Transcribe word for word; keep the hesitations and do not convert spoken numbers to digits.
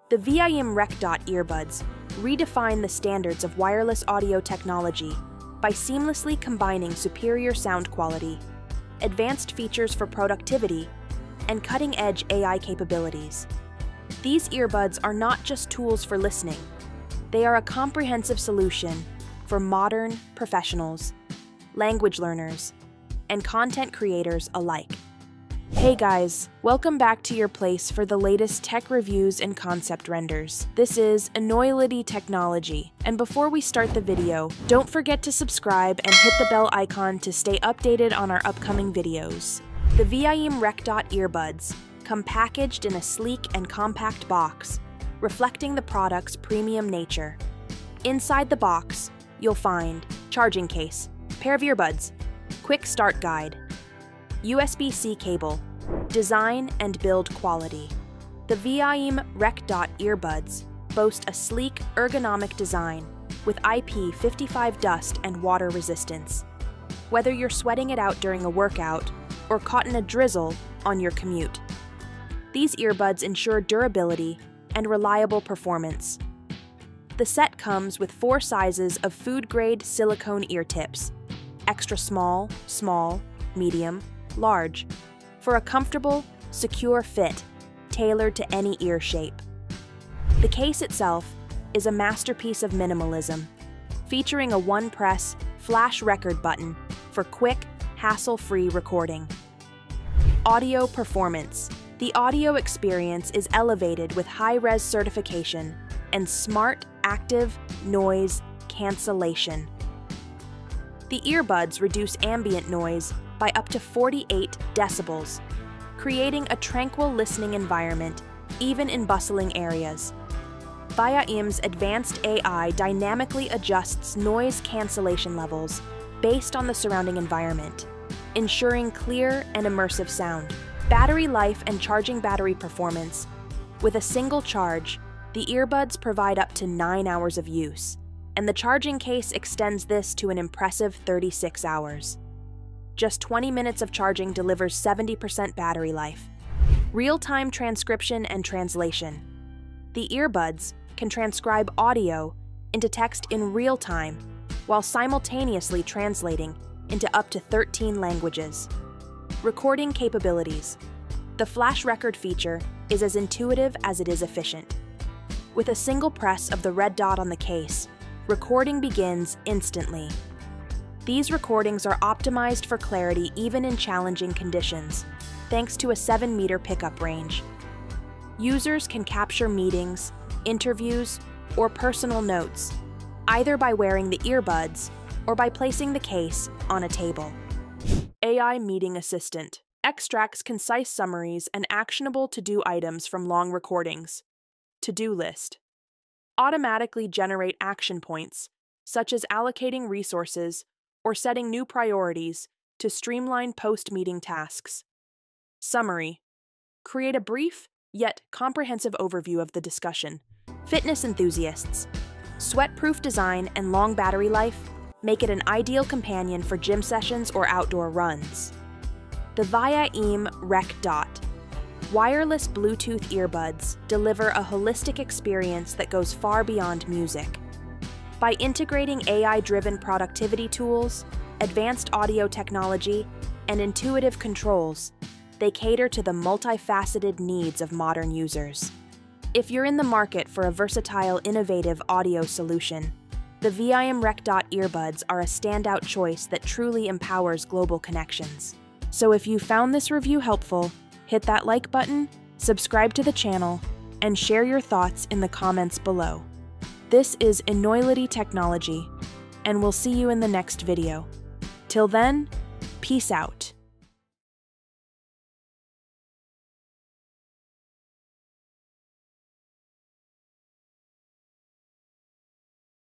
The Viaim RecDot earbuds redefine the standards of wireless audio technology by seamlessly combining superior sound quality, advanced features for productivity, and cutting-edge A I capabilities. These earbuds are not just tools for listening. They are a comprehensive solution for modern professionals, language learners, and content creators alike. Hey guys, welcome back to your place for the latest tech reviews and concept renders. This is Enoylity Technology, and before we start the video, don't forget to subscribe and hit the bell icon to stay updated on our upcoming videos. The Viaim RecDot earbuds come packaged in a sleek and compact box, reflecting the product's premium nature. Inside the box, you'll find charging case, pair of earbuds, quick start guide, U S B C cable, design and build quality. The Viaim RecDot earbuds boast a sleek, ergonomic design with I P fifty-five dust and water resistance. Whether you're sweating it out during a workout or caught in a drizzle on your commute, these earbuds ensure durability and reliable performance. The set comes with four sizes of food-grade silicone ear tips: extra small, small, medium, large, for a comfortable, secure fit tailored to any ear shape. The case itself is a masterpiece of minimalism, featuring a one-press flash record button for quick, hassle-free recording. Audio performance. The audio experience is elevated with high-res certification and smart, active noise cancellation. The earbuds reduce ambient noise by up to forty-eight decibels, creating a tranquil listening environment even in bustling areas. Viaim's advanced A I dynamically adjusts noise cancellation levels based on the surrounding environment, ensuring clear and immersive sound. Battery life and charging battery performance. With a single charge, the earbuds provide up to nine hours of use, and the charging case extends this to an impressive thirty-six hours. Just twenty minutes of charging delivers seventy percent battery life. Real-time transcription and translation. The earbuds can transcribe audio into text in real time while simultaneously translating into up to thirteen languages. Recording capabilities. The flash record feature is as intuitive as it is efficient. With a single press of the red dot on the case, recording begins instantly. These recordings are optimized for clarity even in challenging conditions, thanks to a seven meter pickup range. Users can capture meetings, interviews, or personal notes, either by wearing the earbuds or by placing the case on a table. A I Meeting Assistant extracts concise summaries and actionable to-do items from long recordings. To-do list. Automatically generate action points, such as allocating resources or setting new priorities to streamline post-meeting tasks. Summary. Create a brief, yet comprehensive overview of the discussion. Fitness enthusiasts. Sweat-proof design and long battery life make it an ideal companion for gym sessions or outdoor runs. The Viaim RecDot wireless Bluetooth earbuds deliver a holistic experience that goes far beyond music. By integrating A I-driven productivity tools, advanced audio technology, and intuitive controls, they cater to the multifaceted needs of modern users. If you're in the market for a versatile, innovative audio solution, the Viaim RecDot earbuds are a standout choice that truly empowers global connections. So if you found this review helpful, hit that like button, subscribe to the channel, and share your thoughts in the comments below. This is Enoylity Technology, and we'll see you in the next video. Till then, peace out.